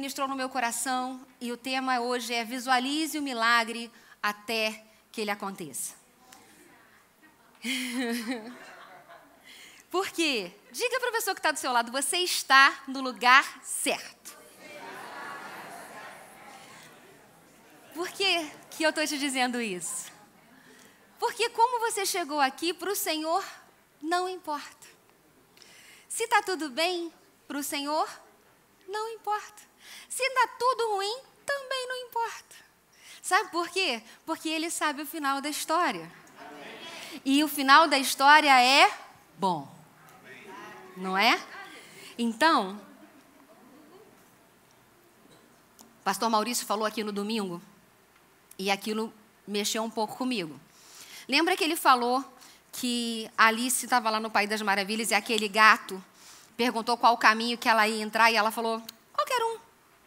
ministrou no meu coração e o tema hoje é visualize o milagre até que ele aconteça. Por quê? Diga para a pessoa que está do seu lado, você está no lugar certo. Por que eu estou te dizendo isso? Porque como você chegou aqui, para o Senhor não importa. Se está tudo bem, para o Senhor não importa. Se está tudo ruim, também não importa. Sabe por quê? Porque Ele sabe o final da história. Amém. E o final da história é bom. Amém. Não é? Então, o pastor Maurício falou aqui no domingo, e aquilo mexeu um pouco comigo. Lembra que ele falou que Alice estava lá no País das Maravilhas e aquele gato perguntou qual caminho que ela ia entrar e ela falou, qualquer um.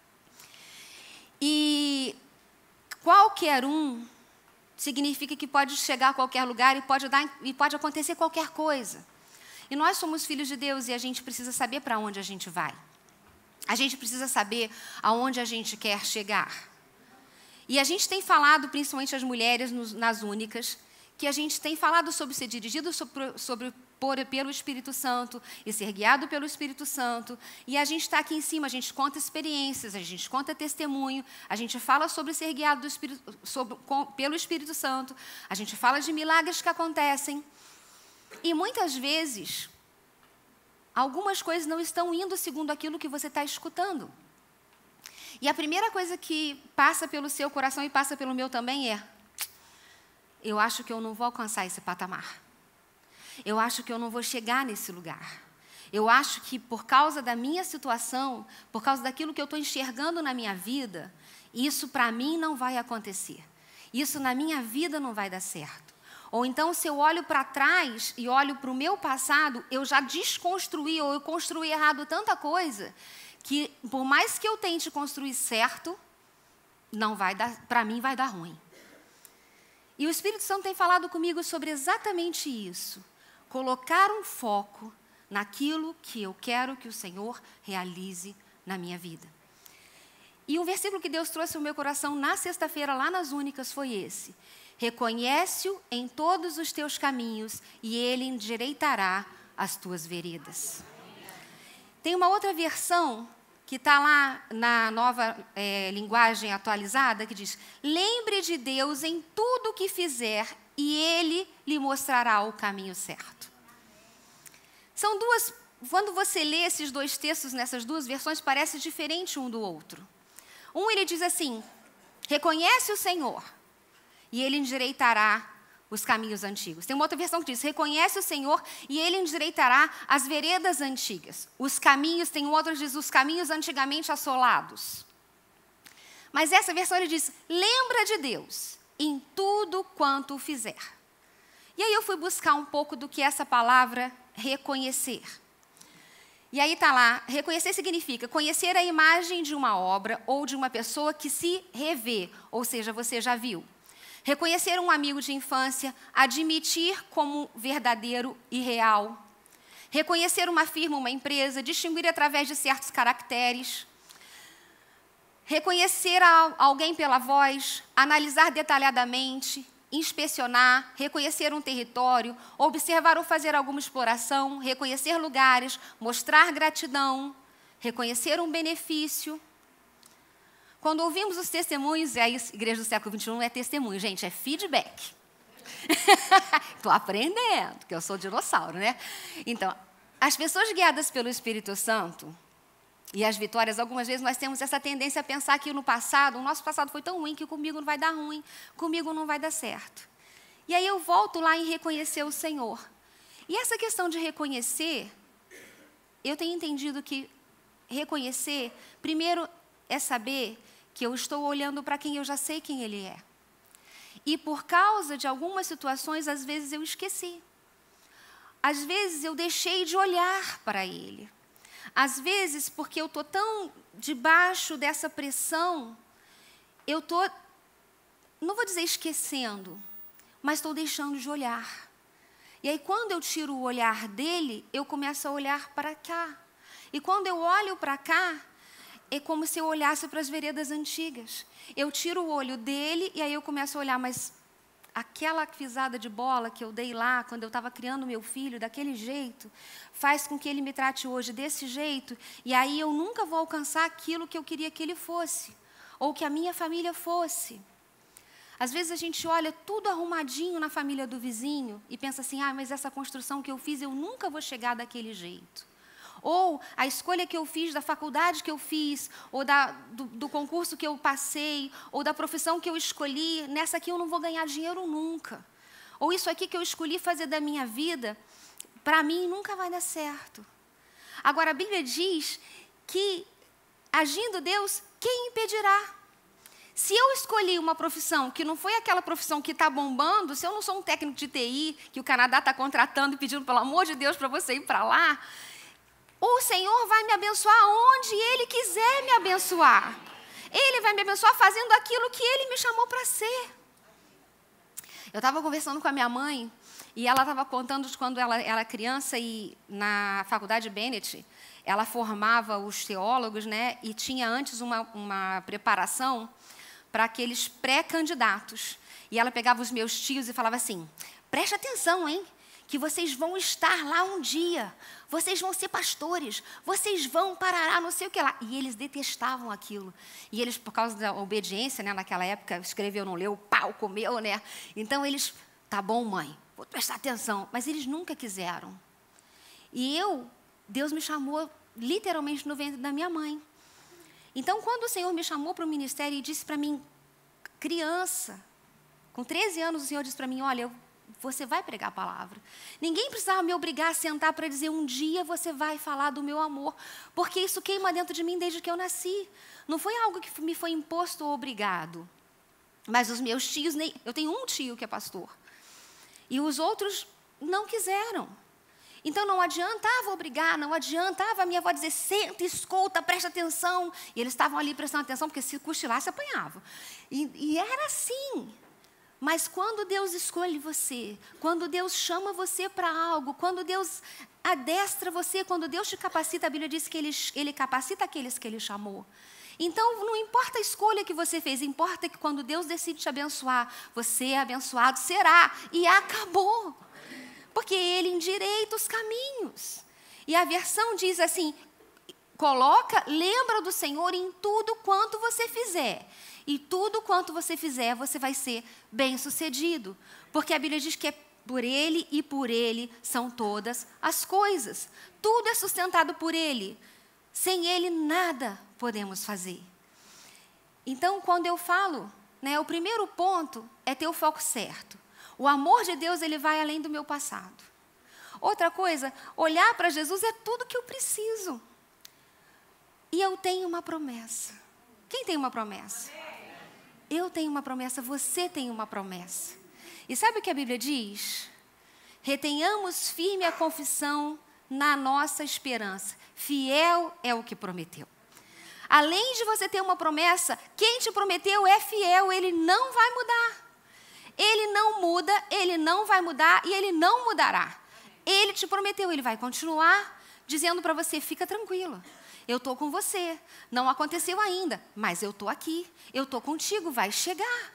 E qualquer um significa que pode chegar a qualquer lugar e pode acontecer qualquer coisa. E nós somos filhos de Deus e a gente precisa saber para onde a gente vai. A gente precisa saber aonde a gente quer chegar. E a gente tem falado, principalmente as mulheres nas únicas, que a gente tem falado sobre ser dirigido pelo Espírito Santo e ser guiado pelo Espírito Santo. E a gente está aqui em cima, a gente conta experiências, a gente conta testemunho, a gente fala sobre ser guiado pelo Espírito Santo, a gente fala de milagres que acontecem. E muitas vezes, algumas coisas não estão indo segundo aquilo que você está escutando. E a primeira coisa que passa pelo seu coração e passa pelo meu também é, eu acho que eu não vou alcançar esse patamar. Eu acho que eu não vou chegar nesse lugar. Eu acho que por causa da minha situação, por causa daquilo que eu estou enxergando na minha vida, isso para mim não vai acontecer. Isso na minha vida não vai dar certo. Ou então, se eu olho para trás e olho para o meu passado, eu já desconstruí ou eu construí errado tanta coisa que, por mais que eu tente construir certo, não vai dar, para mim vai dar ruim. E o Espírito Santo tem falado comigo sobre exatamente isso. Colocar um foco naquilo que eu quero que o Senhor realize na minha vida. E um versículo que Deus trouxe ao meu coração na sexta-feira, lá nas únicas, foi esse. Reconhece-o em todos os teus caminhos e Ele endireitará as tuas veredas. Tem uma outra versão que está lá na nova linguagem atualizada, que diz, lembre de Deus em tudo o que fizer e Ele lhe mostrará o caminho certo. São duas, quando você lê esses dois textos nessas duas versões, parece diferente um do outro. Um, ele diz assim, reconhece o Senhor e Ele endireitará os caminhos antigos. Tem uma outra versão que diz, reconhece o Senhor e Ele endireitará as veredas antigas. Os caminhos, tem outra que diz, os caminhos antigamente assolados. Mas essa versão ele diz, lembra de Deus em tudo quanto o fizer. E aí eu fui buscar um pouco do que essa palavra reconhecer. E aí está lá, reconhecer significa conhecer a imagem de uma obra ou de uma pessoa que se revê, ou seja, você já viu. Reconhecer um amigo de infância, admitir como verdadeiro e real. Reconhecer uma firma, uma empresa, distinguir através de certos caracteres. Reconhecer alguém pela voz, analisar detalhadamente, inspecionar, reconhecer um território, observar ou fazer alguma exploração, reconhecer lugares, mostrar gratidão, reconhecer um benefício. Quando ouvimos os testemunhos, e a Igreja do Século XXI não é testemunho, gente, é feedback. Estou aprendendo, porque eu sou dinossauro, né? Então, as pessoas guiadas pelo Espírito Santo e as vitórias, algumas vezes nós temos essa tendência a pensar que no passado, o nosso passado foi tão ruim que comigo não vai dar ruim, comigo não vai dar certo. E aí eu volto lá em reconhecer o Senhor. E essa questão de reconhecer, eu tenho entendido que reconhecer, primeiro, é saber que eu estou olhando para quem eu já sei quem Ele é. E por causa de algumas situações, às vezes eu esqueci. Às vezes eu deixei de olhar para Ele. Às vezes, porque eu estou tão debaixo dessa pressão, eu estou, não vou dizer esquecendo, mas estou deixando de olhar. E aí, quando eu tiro o olhar dele, eu começo a olhar para cá. E quando eu olho para cá, é como se eu olhasse para as veredas antigas. Eu tiro o olho dele e aí eu começo a olhar, mas aquela pisada de bola que eu dei lá, quando eu estava criando meu filho, daquele jeito, faz com que ele me trate hoje desse jeito, e aí eu nunca vou alcançar aquilo que eu queria que ele fosse, ou que a minha família fosse. Às vezes a gente olha tudo arrumadinho na família do vizinho e pensa assim, mas essa construção que eu fiz, eu nunca vou chegar daquele jeito. Ou a escolha que eu fiz, da faculdade que eu fiz, ou do concurso que eu passei, ou da profissão que eu escolhi, nessa aqui eu não vou ganhar dinheiro nunca. Ou isso aqui que eu escolhi fazer da minha vida, para mim nunca vai dar certo. Agora a Bíblia diz que, agindo Deus, quem impedirá? Se eu escolhi uma profissão que não foi aquela profissão que está bombando, se eu não sou um técnico de TI, que o Canadá está contratando e pedindo, pelo amor de Deus, para você ir para lá, o Senhor vai me abençoar onde Ele quiser me abençoar. Ele vai me abençoar fazendo aquilo que Ele me chamou para ser. Eu estava conversando com a minha mãe, e ela estava contando de quando ela era criança, e na faculdade Bennett, ela formava os teólogos, né, e tinha antes uma preparação para aqueles pré-candidatos. E ela pegava os meus tios e falava assim, preste atenção, hein, que vocês vão estar lá um dia, vocês vão ser pastores, vocês vão parar não sei o que lá. E eles detestavam aquilo. E eles, por causa da obediência, né, naquela época, escreveu, não leu, pau, comeu, né? Então eles, tá bom, mãe, vou prestar atenção. Mas eles nunca quiseram. E Deus me chamou literalmente no ventre da minha mãe. Então, quando o Senhor me chamou para o ministério e disse para mim, criança, com 13 anos, o Senhor disse para mim, olha, você vai pregar a palavra. Ninguém precisava me obrigar a sentar para dizer, um dia você vai falar do meu amor, porque isso queima dentro de mim desde que eu nasci. Não foi algo que me foi imposto ou obrigado. Mas os meus tios, eu tenho um tio que é pastor, e os outros não quiseram. Então não adiantava obrigar, não adiantava a minha avó dizer, senta, escuta, presta atenção. E eles estavam ali prestando atenção, porque se cochilasse, apanhavam. E era assim. Mas quando Deus escolhe você, quando Deus chama você para algo, quando Deus adestra você, quando Deus te capacita, a Bíblia diz que Ele capacita aqueles que Ele chamou. Então, não importa a escolha que você fez, importa que quando Deus decide te abençoar, você abençoado será. E acabou. Porque Ele endireita os caminhos. E a versão diz assim, lembra do Senhor em tudo quanto você fizer. E tudo quanto você fizer, você vai ser bem-sucedido. Porque a Bíblia diz que é por Ele e por Ele são todas as coisas. Tudo é sustentado por Ele. Sem Ele, nada podemos fazer. Então, quando eu falo, né, o primeiro ponto é ter o foco certo. O amor de Deus, ele vai além do meu passado. Outra coisa, olhar para Jesus é tudo que eu preciso. E eu tenho uma promessa. Quem tem uma promessa? Eu tenho uma promessa, você tem uma promessa. E sabe o que a Bíblia diz? Retenhamos firme a confissão na nossa esperança. Fiel é o que prometeu. Além de você ter uma promessa, quem te prometeu é fiel, ele não vai mudar. Ele não muda, ele não vai mudar e ele não mudará. Ele te prometeu, ele vai continuar dizendo para você, fica tranquila. Eu estou com você, não aconteceu ainda, mas eu estou aqui, eu estou contigo, vai chegar.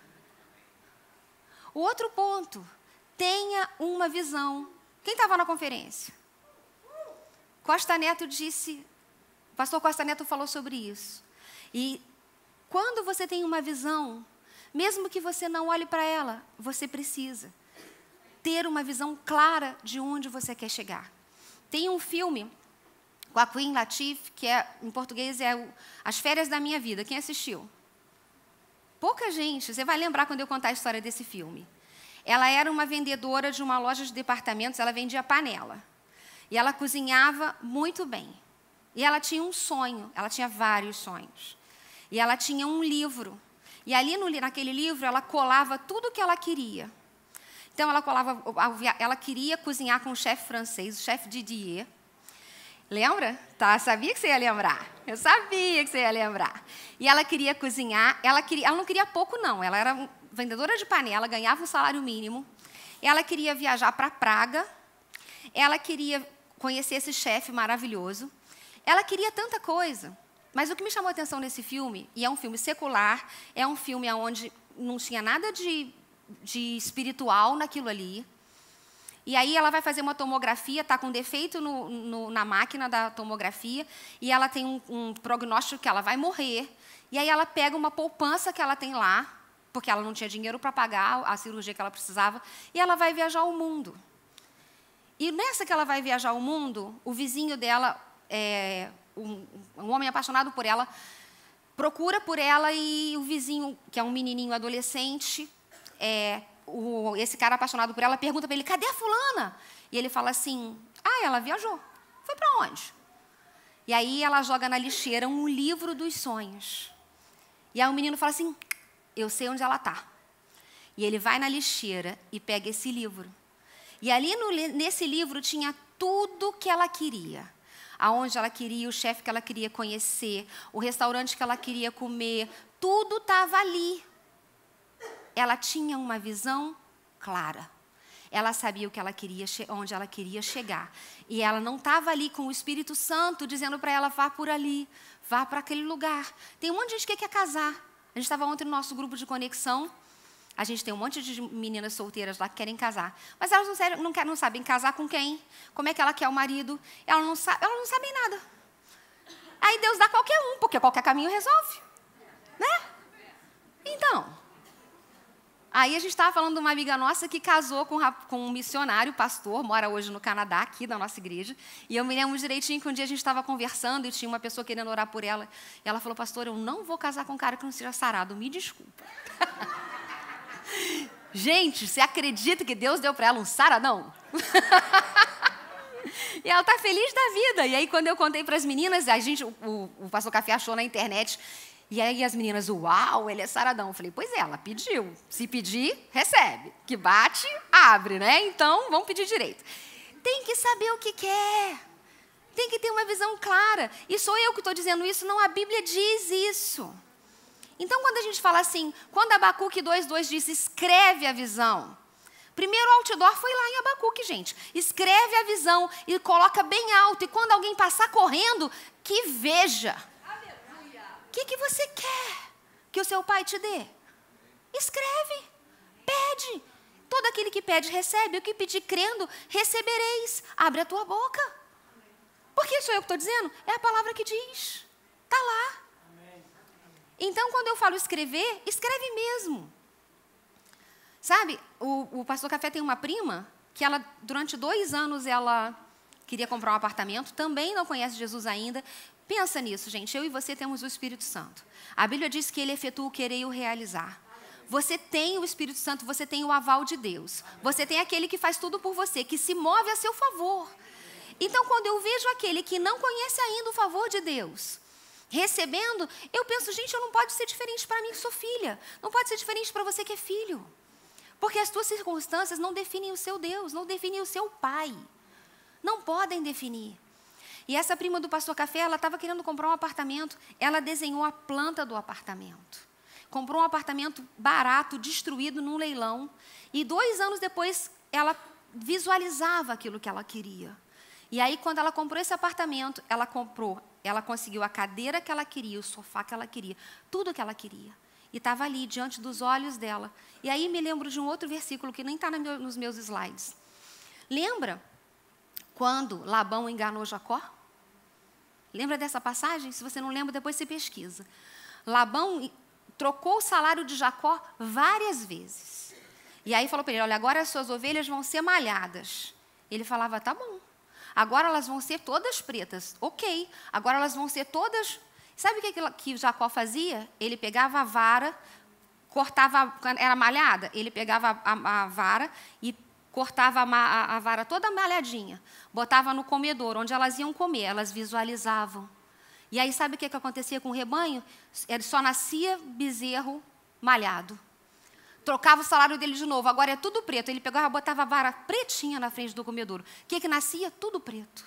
O outro ponto, tenha uma visão. Quem estava na conferência? Costa Neto disse, o pastor Costa Neto falou sobre isso. E quando você tem uma visão, mesmo que você não olhe para ela, você precisa ter uma visão clara de onde você quer chegar. Tem um filme com a Queen Latifah, que em português é As Férias da Minha Vida. Quem assistiu? Pouca gente. Você vai lembrar quando eu contar a história desse filme. Ela era uma vendedora de uma loja de departamentos, ela vendia panela. E ela cozinhava muito bem. E ela tinha um sonho, ela tinha vários sonhos. E ela tinha um livro. E ali naquele livro, ela colava tudo o que ela queria. Então, ela queria cozinhar com o chefe francês, o chefe Didier. Lembra? Tá, sabia que você ia lembrar. Eu sabia que você ia lembrar. E ela queria cozinhar. Ela não queria pouco, não. Ela era vendedora de panela, ganhava um salário mínimo. Ela queria viajar para Praga. Ela queria conhecer esse chefe maravilhoso. Ela queria tanta coisa. Mas o que me chamou a atenção nesse filme, e é um filme secular, é um filme onde não tinha nada de espiritual naquilo ali. E aí ela vai fazer uma tomografia, está com defeito na máquina da tomografia, e ela tem um prognóstico que ela vai morrer. E aí ela pega uma poupança que ela tem lá, porque ela não tinha dinheiro para pagar a cirurgia que ela precisava, e ela vai viajar o mundo. E nessa que ela vai viajar o mundo, o vizinho dela, um homem apaixonado por ela, procura por ela, e o vizinho, que é um menininho adolescente, esse cara apaixonado por ela, pergunta para ele, cadê a fulana? E ele fala assim, ela viajou. Foi para onde? E aí ela joga na lixeira um livro dos sonhos. E aí o menino fala assim, eu sei onde ela está. E ele vai na lixeira e pega esse livro. E ali nesse livro tinha tudo que ela queria. Aonde ela queria, o chefe que ela queria conhecer, o restaurante que ela queria comer, tudo estava ali. Ela tinha uma visão clara. Ela sabia o que ela queria, onde ela queria chegar. E ela não estava ali com o Espírito Santo dizendo para ela, vá por ali, vá para aquele lugar. Tem um monte de gente que quer casar. A gente estava ontem no nosso grupo de conexão. A gente tem um monte de meninas solteiras lá que querem casar. Mas elas não sabem casar com quem, como é que ela quer o marido. Elas não sabem nada. Aí Deus dá qualquer um, porque qualquer caminho resolve. Né? Então... Aí a gente estava falando de uma amiga nossa que casou com um missionário, pastor, mora hoje no Canadá, aqui da nossa igreja. E eu me lembro direitinho que um dia a gente estava conversando e tinha uma pessoa querendo orar por ela. E ela falou, pastor, eu não vou casar com um cara que não seja sarado, me desculpa. Gente, você acredita que Deus deu para ela um saradão? E ela está feliz da vida. E aí quando eu contei para as meninas, o pastor Café achou na internet... E aí as meninas, uau, ele é saradão. Eu falei, pois é, ela pediu. Se pedir, recebe. Que bate, abre, né? Então, vamos pedir direito. Tem que saber o que quer. Tem que ter uma visão clara. E sou eu que estou dizendo isso, não, a Bíblia diz isso. Então, quando a gente fala assim, quando Abacuque 2:2 diz, escreve a visão. Primeiro o outdoor foi lá em Abacuque, gente. Escreve a visão e coloca bem alto. E quando alguém passar correndo, que veja. O que você quer que o seu pai te dê? Escreve, pede. Todo aquele que pede, recebe. O que pedir crendo, recebereis. Abre a tua boca. Porque sou eu que estou dizendo? É a palavra que diz. Está lá. Então, quando eu falo escrever, escreve mesmo. Sabe, o pastor Café tem uma prima que ela, durante 2 anos, ela queria comprar um apartamento, também não conhece Jesus ainda. Pensa nisso, gente. Eu e você temos o Espírito Santo. A Bíblia diz que ele efetua o querer e o realizar. Você tem o Espírito Santo, você tem o aval de Deus. Você tem aquele que faz tudo por você, que se move a seu favor. Então, quando eu vejo aquele que não conhece ainda o favor de Deus, recebendo, eu penso, gente, eu não pode ser diferente para mim que sou filha. Não pode ser diferente para você que é filho. Porque as tuas circunstâncias não definem o seu Deus, não definem o seu pai. Não podem definir. E essa prima do pastor Café, ela estava querendo comprar um apartamento, ela desenhou a planta do apartamento. Comprou um apartamento barato, destruído num leilão. E 2 anos depois, ela visualizava aquilo que ela queria. E aí, quando ela comprou esse apartamento, ela conseguiu a cadeira que ela queria, o sofá que ela queria, tudo que ela queria. E estava ali, diante dos olhos dela. E aí, me lembro de um outro versículo que nem está nos meus slides. Lembra quando Labão enganou Jacó? Lembra dessa passagem? Se você não lembra, depois você pesquisa. Labão trocou o salário de Jacó várias vezes. E aí falou para ele, olha, agora as suas ovelhas vão ser malhadas. Ele falava, tá bom. Agora elas vão ser todas pretas. Ok. Agora elas vão ser todas... Sabe o que Jacó fazia? Ele pegava a vara, cortava... Era malhada? Ele pegava a vara e cortava a vara toda malhadinha. Botava no comedor, onde elas iam comer. Elas visualizavam. E aí, sabe o que acontecia com o rebanho? Ele só nascia bezerro malhado. Trocava o salário dele de novo. Agora é tudo preto. Ele pegava, botava a vara pretinha na frente do comedouro. O que nascia? Tudo preto.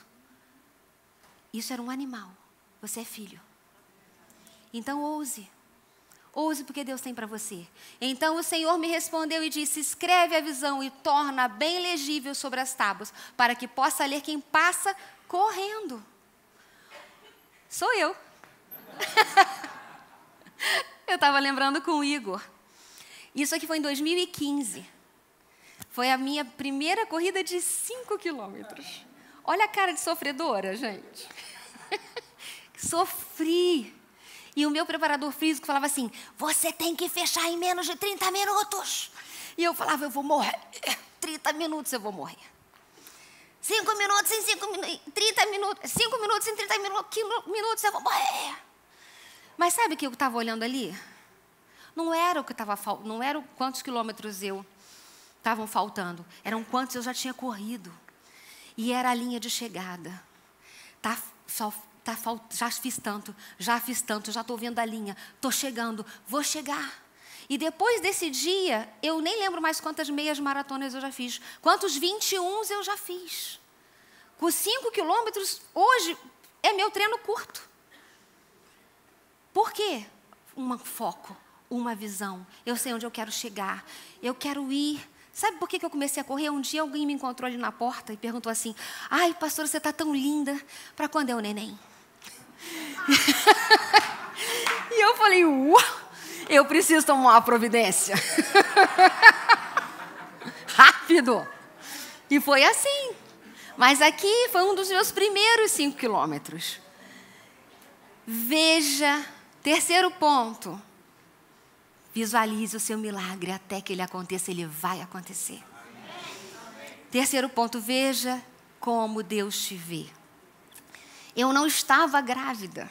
Isso era um animal. Você é filho. Então, ouse. Ouse porque Deus tem para você. Então, o Senhor me respondeu e disse, escreve a visão e torna bem legível sobre as tábuas, para que possa ler quem passa correndo. Sou eu. Eu estava lembrando com o Igor. Isso aqui foi em 2015. Foi a minha primeira corrida de 5 quilômetros. Olha a cara de sofredora, gente. Sofri. E o meu preparador físico falava assim, você tem que fechar em menos de 30 minutos. E eu falava, eu vou morrer. 30 minutos eu vou morrer. 5 minutos em 5 minutos, 30 minutos, 5 minutos em 30 minutos eu vou morrer. Mas sabe o que eu estava olhando ali? Não era o que estava faltando, não era quantos quilômetros eu estavam faltando, eram quantos eu já tinha corrido. E era a linha de chegada. Já fiz tanto, já estou vendo a linha, estou chegando, vou chegar. E depois desse dia, eu nem lembro mais quantas meias maratonas eu já fiz, quantos 21 eu já fiz. Com 5 quilômetros, hoje, é meu treino curto. Por quê? Um foco, uma visão. Eu sei onde eu quero chegar, eu quero ir. Sabe por que eu comecei a correr? Um dia alguém me encontrou ali na porta e perguntou assim, ai, pastora, você está tão linda, para quando é o neném? E eu falei, eu preciso tomar uma providência. Rápido. E foi assim. Mas aqui foi um dos meus primeiros 5 quilômetros. Veja, terceiro ponto. Visualize o seu milagre até que ele aconteça, ele vai acontecer. Terceiro ponto, veja como Deus te vê. Eu não estava grávida.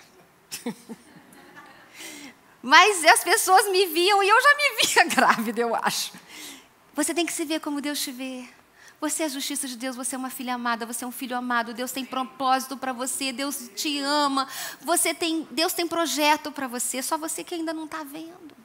Mas as pessoas me viam e eu já me via grávida, eu acho. Você tem que se ver como Deus te vê. Você é a justiça de Deus, você é uma filha amada, você é um filho amado. Deus tem propósito para você, Deus te ama. Deus tem projeto para você, só você que ainda não está vendo.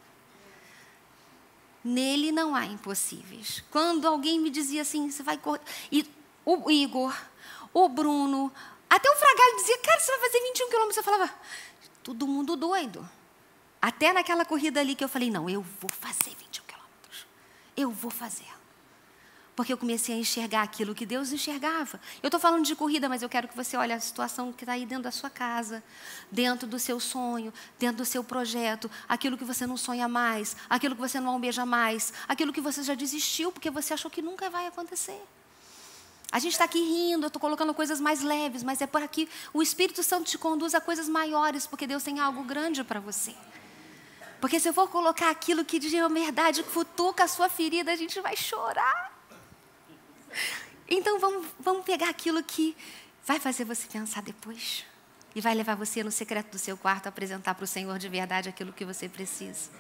Nele não há impossíveis. Quando alguém me dizia assim, você vai correr... E o Igor, o Bruno, até o Fragalho dizia, cara, você vai fazer 21 quilômetros. Eu falava, todo mundo doido. Até naquela corrida ali que eu falei, não, eu vou fazer 21 quilômetros. Eu vou fazer. Porque eu comecei a enxergar aquilo que Deus enxergava. Eu estou falando de corrida, mas eu quero que você olhe a situação que está aí dentro da sua casa, dentro do seu sonho, dentro do seu projeto, aquilo que você não sonha mais, aquilo que você não almeja mais, aquilo que você já desistiu porque você achou que nunca vai acontecer. A gente está aqui rindo, eu estou colocando coisas mais leves, mas é por aqui o Espírito Santo te conduz a coisas maiores, porque Deus tem algo grande para você. Porque se eu for colocar aquilo que de verdade futuca a sua ferida, a gente vai chorar. Então vamos pegar aquilo que vai fazer você pensar depois e vai levar você no secreto do seu quarto a apresentar para o Senhor de verdade aquilo que você precisa.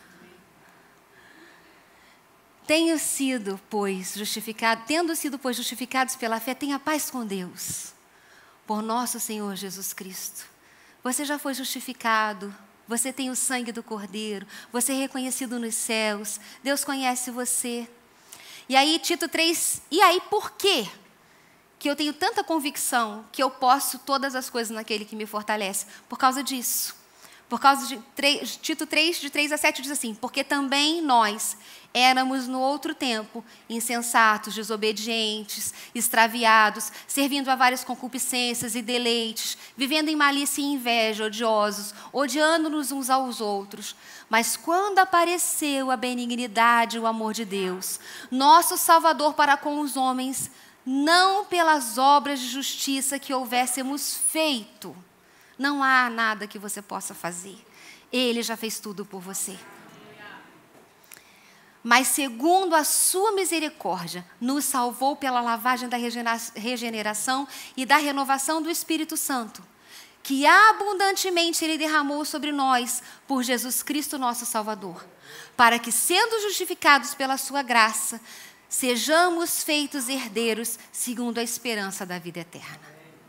Tendo sido, pois, justificados pela fé, tenha paz com Deus, por nosso Senhor Jesus Cristo. Você já foi justificado, você tem o sangue do Cordeiro, você é reconhecido nos céus, Deus conhece você. E aí, Tito 3, e aí por quê que eu tenho tanta convicção que eu posso todas as coisas naquele que me fortalece? Por causa disso. Por causa de Tito 3, de 3 a 7, diz assim, porque também nós éramos no outro tempo insensatos, desobedientes, extraviados, servindo a várias concupiscências e deleites, vivendo em malícia e inveja, odiosos, odiando-nos uns aos outros. Mas quando apareceu a benignidade e o amor de Deus, nosso Salvador para com os homens, não pelas obras de justiça que houvéssemos feito, não há nada que você possa fazer. Ele já fez tudo por você. Mas segundo a sua misericórdia, nos salvou pela lavagem da regeneração e da renovação do Espírito Santo, que abundantemente Ele derramou sobre nós por Jesus Cristo nosso Salvador, para que, sendo justificados pela sua graça, sejamos feitos herdeiros segundo a esperança da vida eterna.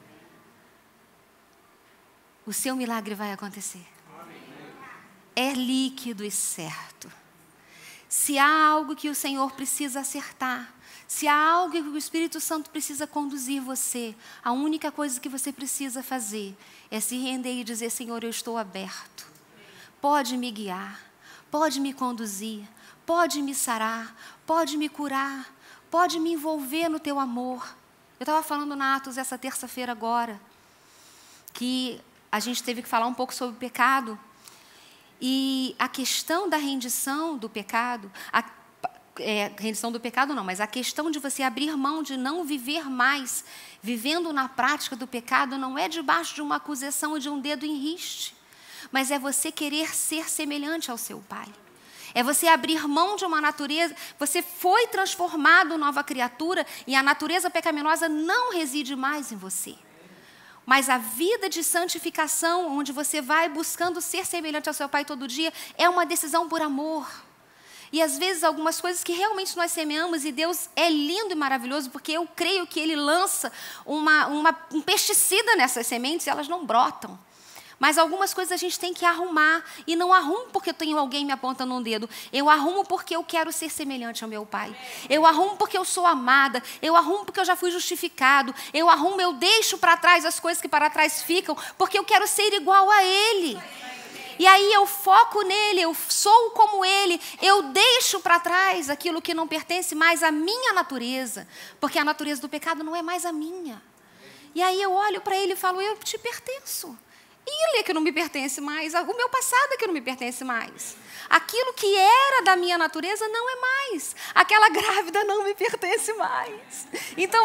O seu milagre vai acontecer. É líquido e certo. Se há algo que o Senhor precisa acertar, se há algo que o Espírito Santo precisa conduzir você, a única coisa que você precisa fazer é se render e dizer, Senhor, eu estou aberto. Pode me guiar, pode me conduzir, pode me sarar, pode me curar, pode me envolver no teu amor. Eu estava falando na Atos essa terça-feira agora, que a gente teve que falar um pouco sobre o pecado. E a questão da rendição do pecado, rendição do pecado não, mas a questão de você abrir mão de não viver mais, vivendo na prática do pecado, não é debaixo de uma acusação ou de um dedo em riste, mas é você querer ser semelhante ao seu Pai. É você abrir mão de uma natureza, você foi transformado em nova criatura e a natureza pecaminosa não reside mais em você. Mas a vida de santificação, onde você vai buscando ser semelhante ao seu Pai todo dia, é uma decisão por amor. E às vezes algumas coisas que realmente nós semeamos, e Deus é lindo e maravilhoso, porque eu creio que Ele lança um pesticida nessas sementes e elas não brotam. Mas algumas coisas a gente tem que arrumar, e não arrumo porque eu tenho alguém me apontando um dedo, eu arrumo porque eu quero ser semelhante ao meu Pai, eu arrumo porque eu sou amada, eu arrumo porque eu já fui justificado, eu arrumo, eu deixo para trás as coisas que para trás ficam, porque eu quero ser igual a Ele. E aí eu foco nele, eu sou como Ele, eu deixo para trás aquilo que não pertence mais à minha natureza, porque a natureza do pecado não é mais a minha. E aí eu olho para Ele e falo, eu te pertenço. E Ele é que não me pertence mais, o meu passado é que não me pertence mais. Aquilo que era da minha natureza não é mais. Aquela grávida não me pertence mais. Então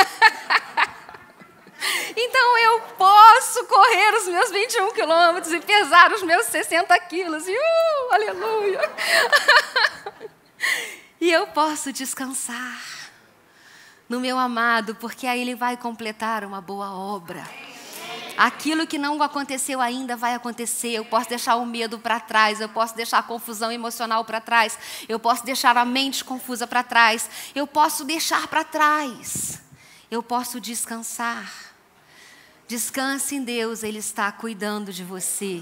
eu posso correr os meus 21 quilômetros e pesar os meus 60 quilos. E aleluia! E eu posso descansar no meu amado, porque aí Ele vai completar uma boa obra. Aquilo que não aconteceu ainda vai acontecer. Eu posso deixar o medo para trás, eu posso deixar a confusão emocional para trás, eu posso deixar a mente confusa para trás, eu posso deixar para trás, eu posso descansar. Descanse em Deus, Ele está cuidando de você.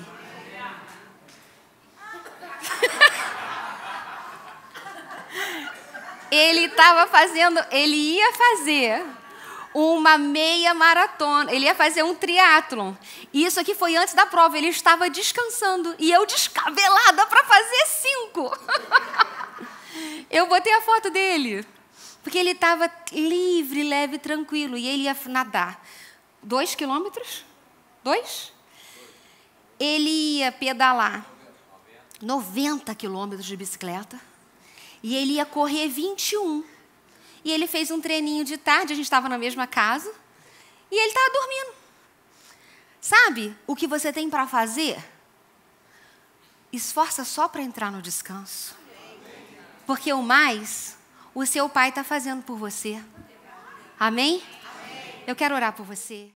Ele ia fazer uma meia maratona, ele ia fazer um triatlon. Isso aqui foi antes da prova, ele estava descansando. E eu descabelada para fazer 5. Eu botei a foto dele, porque ele estava livre, leve, tranquilo. E ele ia nadar 2 quilômetros? 2? Ele ia pedalar 90 quilômetros de bicicleta. E ele ia correr 21. E ele fez um treininho de tarde, a gente estava na mesma casa, e ele estava dormindo. Sabe o que você tem para fazer? Esforça só para entrar no descanso. Porque o mais, o seu Pai está fazendo por você. Amém? Eu quero orar por você.